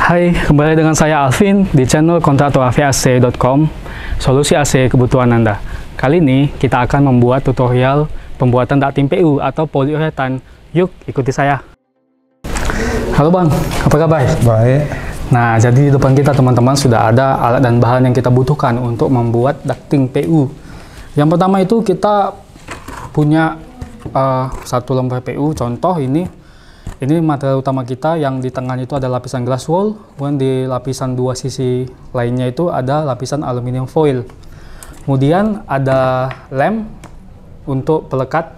Hai, kembali dengan saya Alvin di channel kontraktoraviac.com, solusi AC kebutuhan Anda. Kali ini kita akan membuat tutorial pembuatan ducting PU atau poliuretan. Yuk, ikuti saya. Halo Bang, apa kabar? Baik. Nah, jadi di depan kita teman-teman sudah ada alat dan bahan yang kita butuhkan untuk membuat ducting PU. Yang pertama itu kita punya satu lembar PU, contoh ini material utama kita. Yang di tengahnya itu ada lapisan glass wool, kemudian di lapisan dua sisi lainnya itu ada lapisan aluminium foil. Kemudian ada lem untuk pelekat,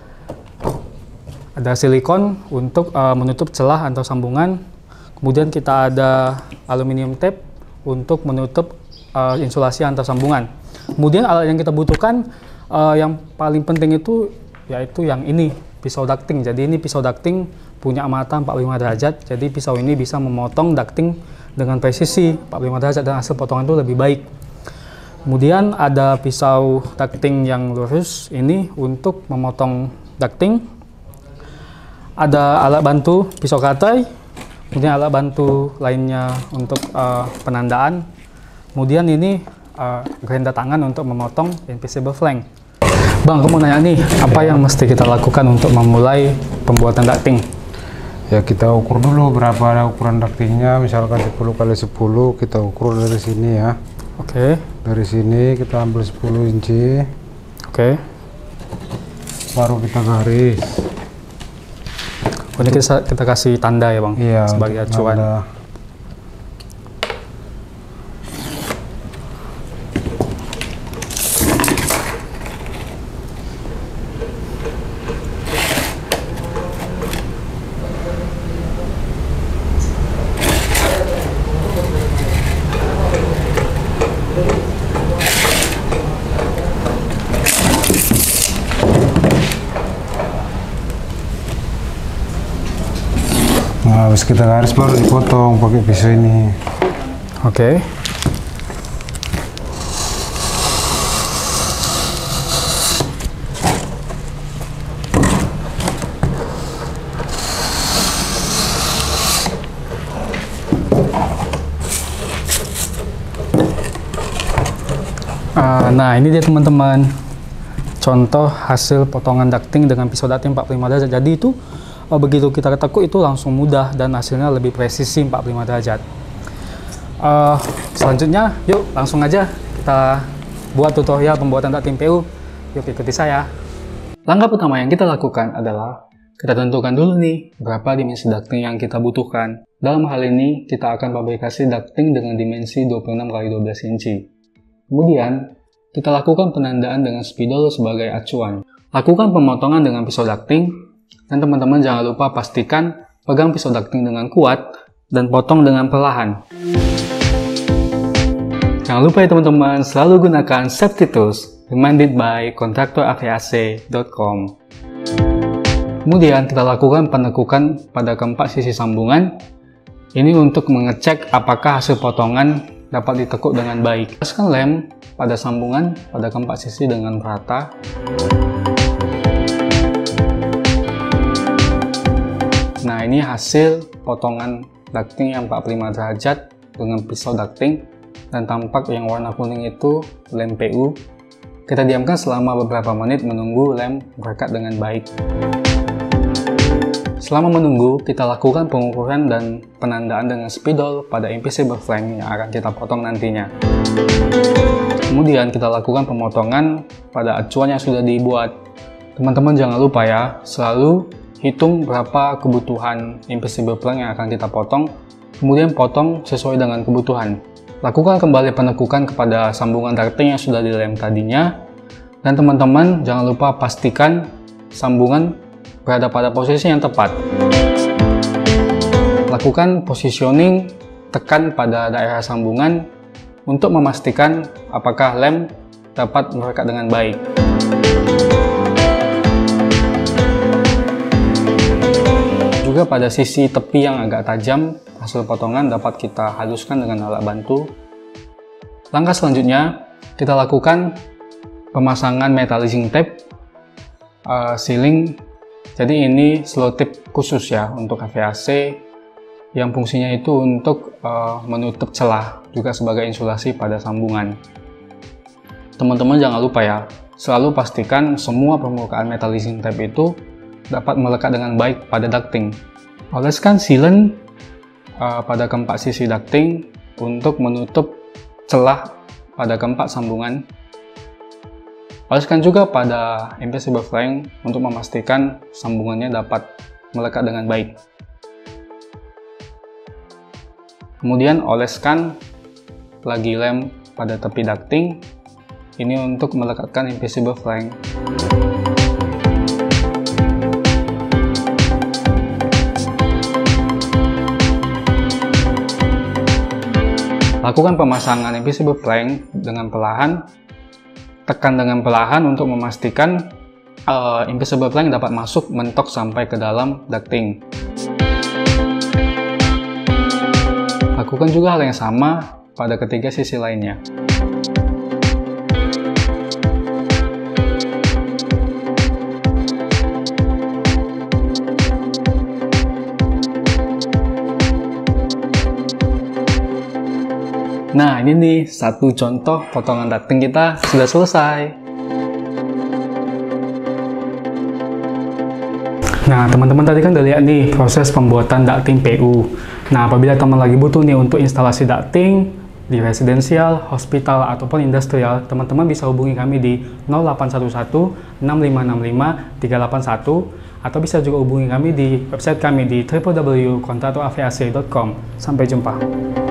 ada silikon untuk menutup celah antar sambungan. Kemudian kita ada aluminium tape untuk menutup insulasi antar sambungan. Kemudian alat yang kita butuhkan yang paling penting itu yaitu yang ini, pisau ducting. Jadi ini pisau ducting punya amatan 45 derajat, jadi pisau ini bisa memotong ducting dengan presisi 45 derajat dan hasil potongan itu lebih baik. Kemudian ada pisau ducting yang lurus ini untuk memotong ducting. Ada alat bantu pisau cutter, kemudian alat bantu lainnya untuk penandaan. Kemudian ini grinder tangan untuk memotong invisible flank. Bang, aku mau nanya nih, apa yang mesti kita lakukan untuk memulai pembuatan ducting? Ya, kita ukur dulu berapa ukuran ductingnya, misalkan 10 x 10 kita ukur dari sini ya. Oke. Dari sini kita ambil 10 inci. Oke. Baru kita garis. Ini kita kasih tanda ya Bang? Iya, sebagai acuan. Tanda. Nah, habis kita garis baru dipotong pakai pisau ini. Oke. Nah, ini dia teman-teman, contoh hasil potongan ducting dengan pisau ducting 45 derajat. Jadi itu begitu kita tekuk itu langsung mudah dan hasilnya lebih presisi 45 derajat. Selanjutnya, yuk langsung aja kita buat tutorial pembuatan ducting PU. Yuk ikuti saya. Langkah pertama yang kita lakukan adalah kita tentukan dulu nih berapa dimensi ducting yang kita butuhkan. Dalam hal ini kita akan fabrikasi ducting dengan dimensi 26 x 12 inci. Kemudian kita lakukan penandaan dengan spidol sebagai acuan. Lakukan pemotongan dengan pisau ducting. Dan teman-teman jangan lupa pastikan pegang pisau ducting dengan kuat dan potong dengan perlahan. Jangan lupa ya teman-teman, selalu gunakan safety tools recommended by kontraktoraviac.com. Kemudian kita lakukan penekukan pada keempat sisi sambungan. Ini untuk mengecek apakah hasil potongan dapat ditekuk dengan baik. Paskan lem pada sambungan pada keempat sisi dengan rata. Nah, ini hasil potongan ducting yang 45 derajat dengan pisau ducting, dan tampak yang warna kuning itu lem PU. Kita diamkan selama beberapa menit menunggu lem merekat dengan baik. Selama menunggu, kita lakukan pengukuran dan penandaan dengan spidol pada invisible flank yang akan kita potong nantinya. Kemudian kita lakukan pemotongan pada acuan yang sudah dibuat. Teman-teman jangan lupa ya, selalu hitung berapa kebutuhan invisible flank yang akan kita potong, kemudian potong sesuai dengan kebutuhan. Lakukan kembali penekukan kepada sambungan ducting yang sudah dilem tadinya, dan teman-teman jangan lupa pastikan sambungan berada pada posisi yang tepat. Lakukan positioning, tekan pada daerah sambungan untuk memastikan apakah lem dapat merekat dengan baik. Juga pada sisi tepi yang agak tajam, hasil potongan dapat kita haluskan dengan alat bantu. Langkah selanjutnya, kita lakukan pemasangan metallizing tape sealing. Jadi ini slow tip khusus ya untuk AVAC yang fungsinya itu untuk menutup celah, juga sebagai insulasi pada sambungan. Teman-teman jangan lupa ya, selalu pastikan semua permukaan metalizing tape itu dapat melekat dengan baik pada ducting. Oleskan sealant pada keempat sisi ducting untuk menutup celah pada keempat sambungan. Oleskan juga pada invisible flange untuk memastikan sambungannya dapat melekat dengan baik. Kemudian oleskan lagi lem pada tepi ducting, ini untuk melekatkan invisible flange. Lakukan pemasangan invisible flange dengan perlahan, tekan dengan perlahan untuk memastikan invisible flange dapat masuk mentok sampai ke dalam ducting. Lakukan juga hal yang sama pada ketiga sisi lainnya. Nah, ini nih satu contoh potongan ducting kita sudah selesai. Nah, teman-teman tadi kan udah lihat nih proses pembuatan ducting PU. Nah, apabila teman lagi butuh nih untuk instalasi ducting di residensial, hospital, ataupun industrial, teman-teman bisa hubungi kami di 0811 6565 381 atau bisa juga hubungi kami di website kami di www.kontratoraviasi.com. Sampai jumpa.